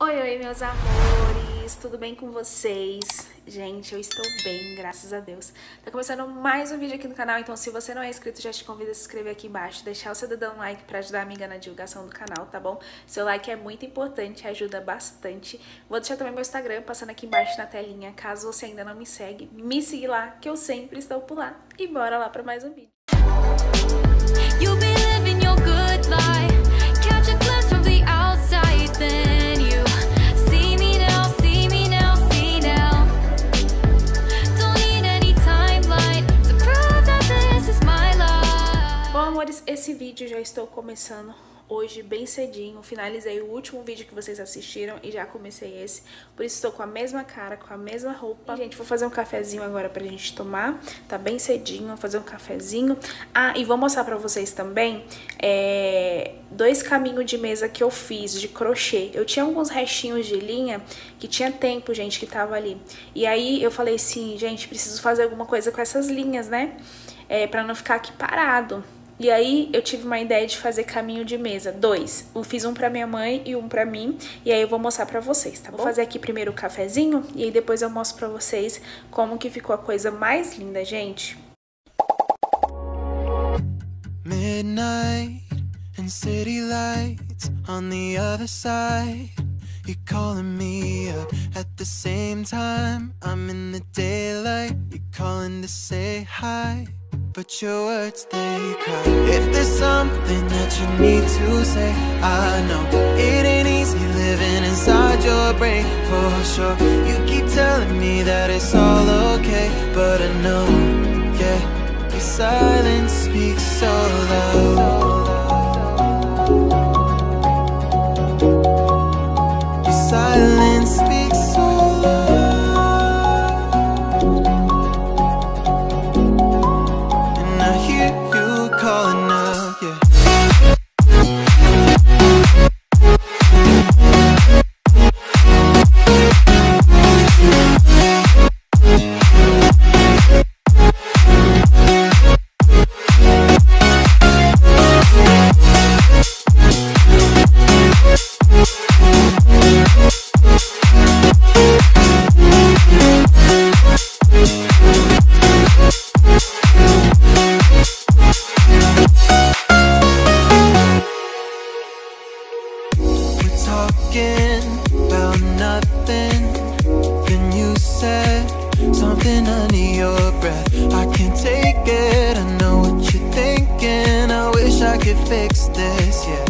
Oi, meus amores, tudo bem com vocês? Gente, eu estou bem, graças a Deus. Tá começando mais um vídeo aqui no canal, então se você não é inscrito, já te convido a se inscrever aqui embaixo, deixar o seu dedão no like pra ajudar a amiga na divulgação do canal, tá bom? Seu like é muito importante, ajuda bastante. Vou deixar também meu Instagram passando aqui embaixo na telinha, caso você ainda não me segue, me siga lá, que eu sempre estou por lá. E bora lá pra mais um vídeo. You'll be living your good life. Catch a glimpse from the outside, then you see me now, see me now, see now. Don't need any timeline to prove that this is my life. Bom, amores, esse vídeo já estou começando hoje bem cedinho. Finalizei o último vídeo que vocês assistiram e já comecei esse. Por isso estou com a mesma cara, com a mesma roupa. E, gente, vou fazer um cafezinho agora pra gente tomar. Tá bem cedinho, vou fazer um cafezinho. Ah, e vou mostrar pra vocês também dois caminhos de mesa que eu fiz de crochê. Eu tinha alguns restinhos de linha que tinha tempo, gente, que tava ali. E aí eu falei assim, gente, preciso fazer alguma coisa com essas linhas, né? Pra não ficar aqui parado. E aí eu tive uma ideia de fazer caminho de mesa, dois. Eu fiz um pra minha mãe e um pra mim, e aí eu vou mostrar pra vocês, tá bom? Vou fazer aqui primeiro o cafezinho, e aí depois eu mostro pra vocês como que ficou a coisa mais linda, gente. Midnight and city lights on the other side. You're calling me up at the same time. I'm in the daylight, you're calling to say hi. But your words, they cry. If there's something that you need to say, I know it ain't easy living inside your brain, for sure. You keep telling me that it's all okay, but I know, yeah, your silence speaks so loud. Your silence speaks so loud. Calling up, yeah. Talking about nothing, then you said something under your breath. I can't take it, I know what you're thinking. I wish I could fix this, yeah.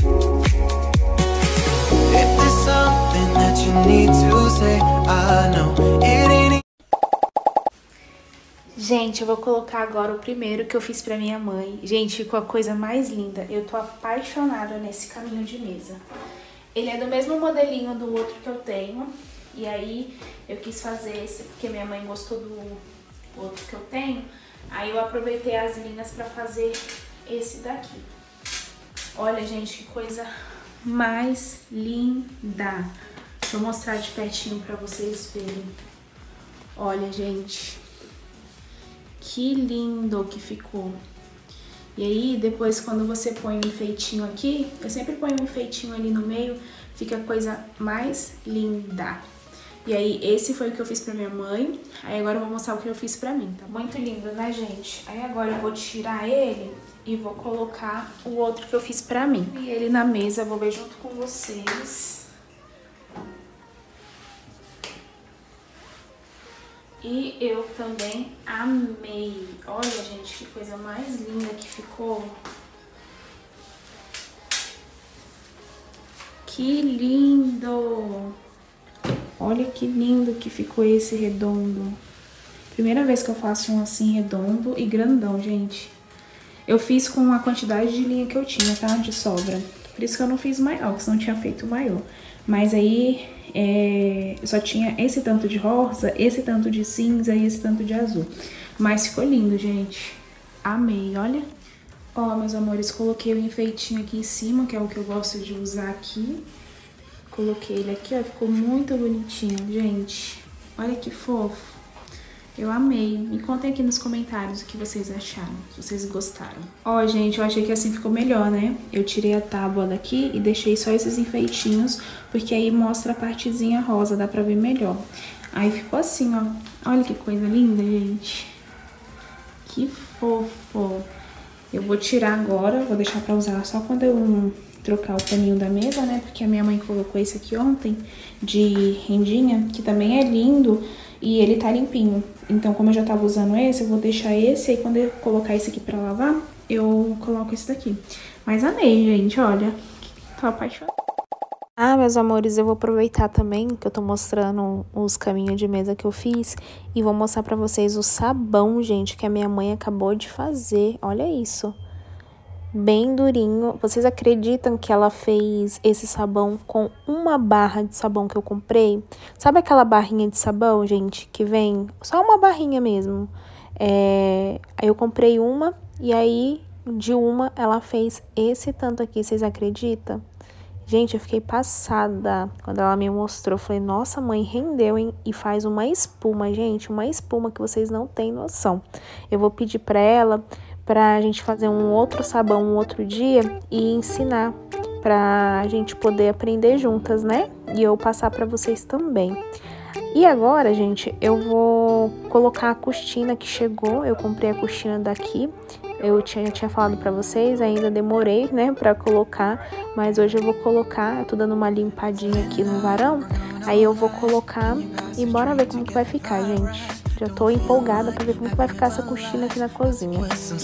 If there's something that you need to say, I know it ain't. Gente, eu vou colocar agora o primeiro que eu fiz pra minha mãe. Gente, ficou a coisa mais linda. Eu tô apaixonada nesse caminho de mesa. Ele é do mesmo modelinho do outro que eu tenho. E aí eu quis fazer esse porque minha mãe gostou do outro que eu tenho. Aí eu aproveitei as linhas pra fazer esse daqui. Olha, gente, que coisa mais linda. Deixa eu mostrar de pertinho pra vocês verem. Olha, gente, que lindo que ficou. E aí, depois, quando você põe um enfeitinho aqui, eu sempre ponho um enfeitinho ali no meio, fica a coisa mais linda. E aí, esse foi o que eu fiz pra minha mãe. Aí agora eu vou mostrar o que eu fiz pra mim, tá? Muito lindo, né, gente? Aí agora eu vou tirar ele e vou colocar o outro que eu fiz pra mim. E ele na mesa, eu vou ver junto com vocês. E eu também amei. Olha, gente, que coisa mais linda que ficou. Que lindo! Olha que lindo que ficou esse redondo. Primeira vez que eu faço um assim redondo e grandão, gente. Eu fiz com a quantidade de linha que eu tinha, tá? De sobra. Por isso que eu não fiz maior, porque senão eu tinha feito maior. Mas aí eu só tinha esse tanto de rosa, esse tanto de cinza e esse tanto de azul. Mas ficou lindo, gente. Amei, olha. Ó, meus amores, coloquei o enfeitinho aqui em cima, que é o que eu gosto de usar aqui. Coloquei ele aqui, ó, ficou muito bonitinho, gente. Olha que fofo. Eu amei. Me contem aqui nos comentários o que vocês acharam, se vocês gostaram. Ó, gente, eu achei que assim ficou melhor, né? Eu tirei a tábua daqui e deixei só esses enfeitinhos, porque aí mostra a partezinha rosa, dá pra ver melhor. Aí ficou assim, ó. Olha que coisa linda, gente. Que fofo. Eu vou tirar agora, vou deixar pra usar só quando eu trocar o paninho da mesa, né? Porque a minha mãe colocou esse aqui ontem, de rendinha, que também é lindo e ele tá limpinho. Então, como eu já tava usando esse, eu vou deixar esse, aí quando eu colocar esse aqui pra lavar, eu coloco esse daqui. Mas amei, gente, olha. Tô apaixonada. Ah, meus amores, eu vou aproveitar também que eu tô mostrando os caminhos de mesa que eu fiz e vou mostrar pra vocês o sabão, gente, que a minha mãe acabou de fazer. Olha isso. Bem durinho. Vocês acreditam que ela fez esse sabão com uma barra de sabão que eu comprei? Sabe aquela barrinha de sabão, gente, que vem só uma barrinha mesmo? Aí eu comprei uma e aí de uma ela fez esse tanto aqui, vocês acreditam? Gente, eu fiquei passada quando ela me mostrou. Eu falei, nossa, mãe, rendeu, hein? E faz uma espuma, gente, uma espuma que vocês não têm noção. Eu vou pedir pra ela pra gente fazer um outro sabão um outro dia e ensinar pra gente poder aprender juntas, né? E eu passar pra vocês também. E agora, gente, eu vou colocar a cortina que chegou. Eu comprei a cortina daqui. Eu tinha falado pra vocês, ainda demorei, né, pra colocar. Mas hoje eu vou colocar, eu tô dando uma limpadinha aqui no varão. Aí eu vou colocar e bora ver como que vai ficar, gente. Já tô empolgada pra ver como que vai ficar essa cortina aqui na cozinha.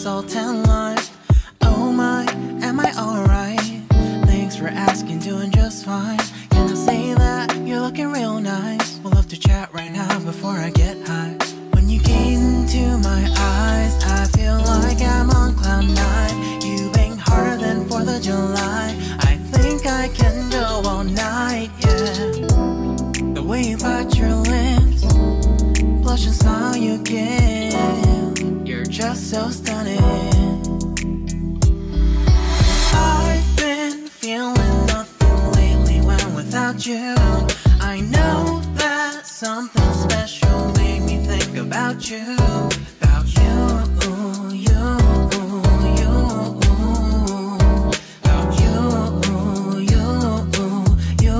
Oh my, am I alright? Thanks for asking, doing just fine. Can I say that you're looking real nice? We'll love to chat right now before I get high. When you gaze into my eyes, I feel like I'm on cloud nine. You bang harder than 4th of July. I think I can go all night, yeah. The way you bite your lips, blush and smile you give, you're just so stunning. I've been feeling nothing lately when without you. I know that something special made me think about you, about you, you, you, about you, you, you.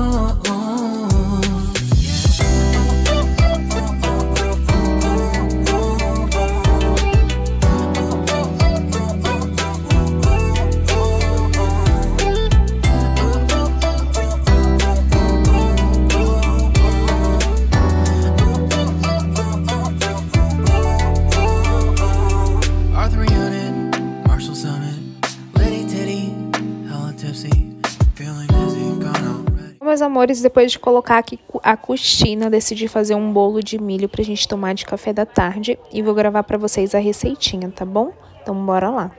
Meus amores, depois de colocar aqui a cortina, decidi fazer um bolo de milho pra gente tomar de café da tarde e vou gravar pra vocês a receitinha, tá bom? Então bora lá.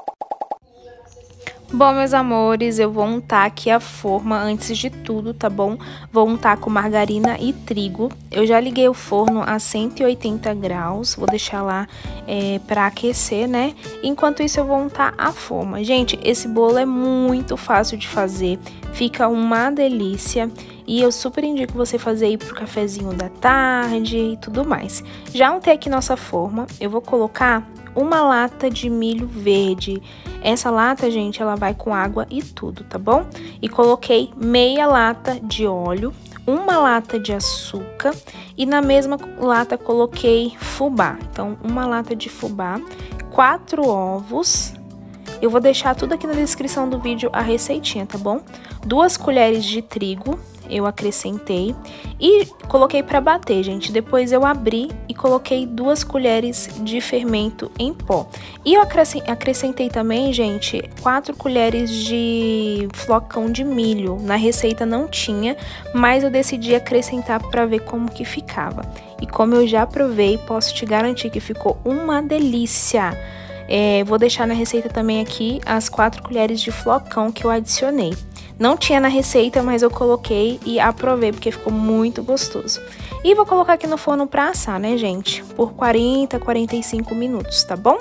Bom, meus amores, eu vou untar aqui a forma antes de tudo, tá bom? Vou untar com margarina e trigo. Eu já liguei o forno a 180 graus, vou deixar lá pra aquecer, né? Enquanto isso, eu vou untar a forma. Gente, esse bolo é muito fácil de fazer, fica uma delícia. E eu super indico você fazer aí pro cafezinho da tarde e tudo mais. Já untei aqui nossa forma, eu vou colocar uma lata de milho verde. Essa lata, gente, ela vai com água e tudo, tá bom? E coloquei meia lata de óleo, uma lata de açúcar e na mesma lata coloquei fubá. Então, uma lata de fubá, 4 ovos. Eu vou deixar tudo aqui na descrição do vídeo a receitinha, tá bom? 2 colheres de trigo. Eu acrescentei e coloquei para bater, gente. Depois eu abri e coloquei 2 colheres de fermento em pó. E eu acrescentei também, gente, 4 colheres de flocão de milho. Na receita não tinha, mas eu decidi acrescentar para ver como que ficava. E como eu já provei, posso te garantir que ficou uma delícia. Vou deixar na receita também aqui as 4 colheres de flocão que eu adicionei. Não tinha na receita, mas eu coloquei e aprovei porque ficou muito gostoso. E vou colocar aqui no forno pra assar, né, gente? Por 40, 45 minutos, tá bom?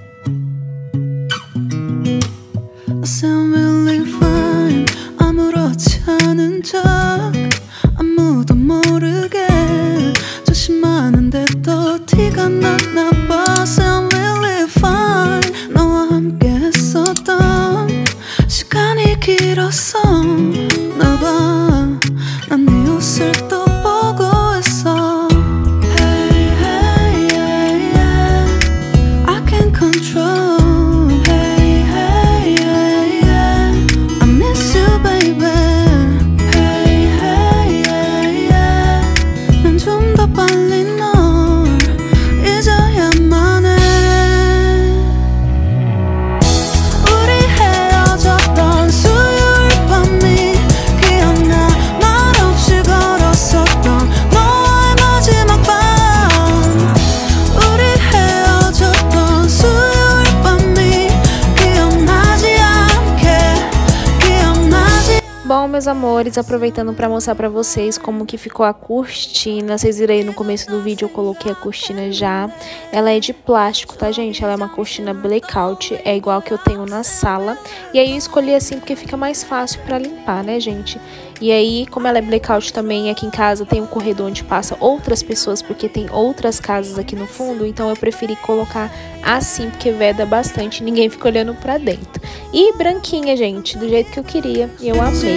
Sound really fine. 아무렇지 척 아무도 모르게 조심하는데도 티가 났나 봐. Sound really fine. 너와 함께 했었던 시간이 길었어. 나 봐, 난 네 옷을 또 보고 있어. Hey, hey, yeah, yeah. I can't control. Hey, hey, yeah, yeah. I miss you, baby. Hey, hey, yeah, yeah. 난 좀 더 빨리 널 잊어야만 해. 우리 헤어졌던 수요일 밤이 기억나. 말없이 걸었었던 너와의 마지막 밤. 우리 헤어졌던 수요일 밤이 기억나지 않게. Bom, meus amores, aproveitando para mostrar para vocês como que ficou a cortina. Vocês viram aí no começo do vídeo, eu coloquei a cortina já. Ela é de plástico, tá, gente? Ela é uma cortina blackout, é igual que eu tenho na sala. E aí eu escolhi assim porque fica mais fácil para limpar, né, gente? E aí, como ela é blackout também, aqui em casa tem um corredor onde passa outras pessoas, porque tem outras casas aqui no fundo, então eu preferi colocar assim, porque veda bastante, ninguém fica olhando pra dentro. E branquinha, gente, do jeito que eu queria, e eu amei.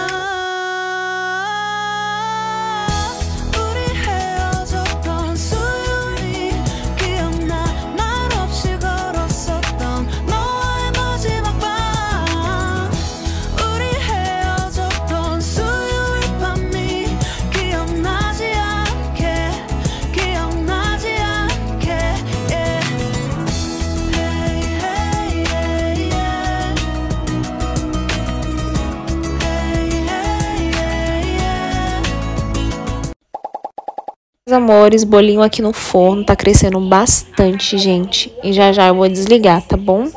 우리 헤어졌던 수요일이 기억나. 말없이 걸었었던 너와의 마지막 밤. 우리 헤어졌던 수요일 밤이 기억나지 않게. 기억나지 않게. Yeah. Hey, hey, yeah, yeah. Meus amores, bolinho aqui no forno tá crescendo bastante, gente. E já já eu vou desligar, tá bom?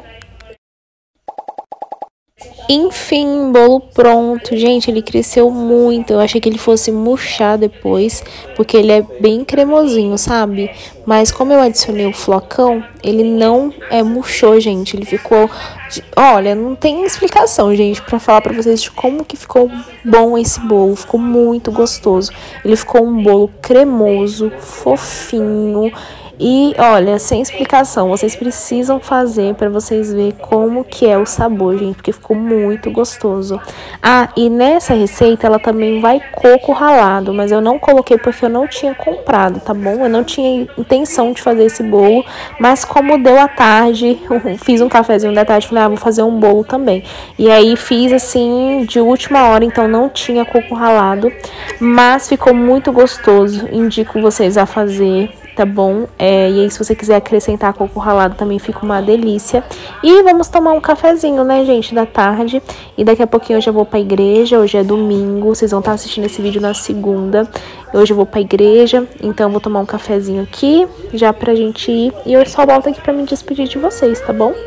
Enfim, bolo pronto. Gente, ele cresceu muito. Eu achei que ele fosse murchar depois, porque ele é bem cremosinho, sabe? Mas como eu adicionei o flocão, ele não murchou, gente. Ele ficou... Olha, não tem explicação, gente, pra falar pra vocês de como que ficou bom esse bolo. Ficou muito gostoso. Ele ficou um bolo cremoso, fofinho. E, olha, sem explicação, vocês precisam fazer para vocês verem como que é o sabor, gente, porque ficou muito gostoso. Ah, e nessa receita ela também vai coco ralado, mas eu não coloquei porque eu não tinha comprado, tá bom? Eu não tinha intenção de fazer esse bolo, mas como deu à tarde, eu fiz um cafezinho da tarde, falei, vou fazer um bolo também. E aí fiz assim, de última hora, então não tinha coco ralado, mas ficou muito gostoso, indico vocês a fazer. Tá bom? E aí, se você quiser acrescentar coco ralado, também fica uma delícia. E vamos tomar um cafezinho, né, gente, da tarde. E daqui a pouquinho eu já vou pra igreja. Hoje é domingo, vocês vão estar assistindo esse vídeo na segunda. Hoje eu vou pra igreja, então eu vou tomar um cafezinho aqui, já pra gente ir. E eu só volto aqui pra me despedir de vocês, tá bom?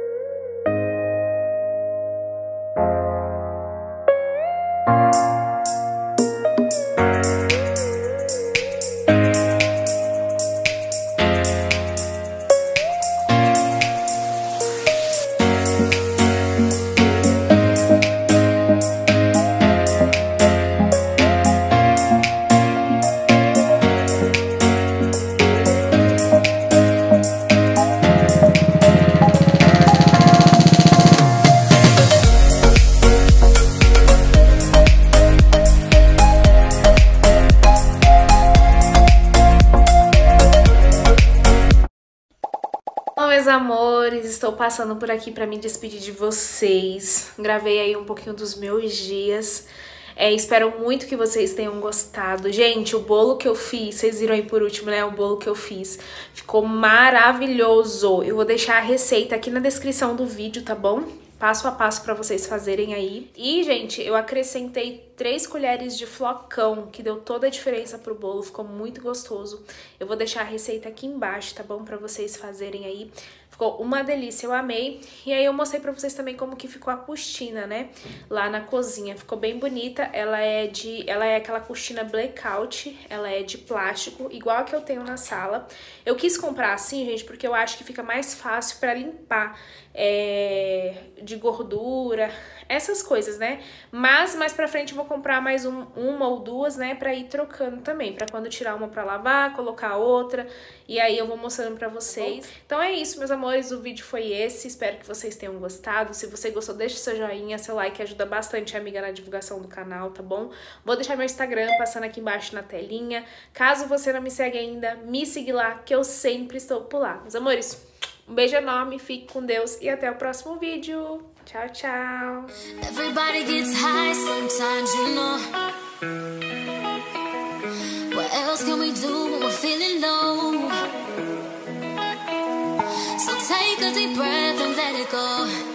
Meus amores, estou passando por aqui para me despedir de vocês. Gravei aí um pouquinho dos meus dias. Espero muito que vocês tenham gostado. Gente, o bolo que eu fiz, vocês viram aí por último, né? O bolo que eu fiz ficou maravilhoso. Eu vou deixar a receita aqui na descrição do vídeo, tá bom? Passo a passo pra vocês fazerem aí. E, gente, eu acrescentei 3 colheres de flocão, que deu toda a diferença pro bolo, ficou muito gostoso. Eu vou deixar a receita aqui embaixo, tá bom? Pra vocês fazerem aí. Ficou uma delícia, eu amei. E aí eu mostrei pra vocês também como que ficou a cortina, né? Lá na cozinha. Ficou bem bonita. Ela é aquela cortina blackout. Ela é de plástico, igual a que eu tenho na sala. Eu quis comprar assim, gente, porque eu acho que fica mais fácil pra limpar de gordura, essas coisas, né? Mas mais pra frente eu vou comprar mais uma ou duas, né? Pra ir trocando também. Pra quando tirar uma pra lavar, colocar outra. E aí eu vou mostrando pra vocês. Então é isso, meus amores. O vídeo foi esse. Espero que vocês tenham gostado. Se você gostou, deixa seu joinha, seu like. Ajuda bastante a amiga na divulgação do canal, tá bom? Vou deixar meu Instagram passando aqui embaixo na telinha. Caso você não me segue ainda, me siga lá, que eu sempre estou por lá. Meus amores, um beijo enorme, fique com Deus e até o próximo vídeo. Tchau, tchau. Everybody gets high sometimes, you know. What else can we do when we're feeling low? So take a deep breath and let it go.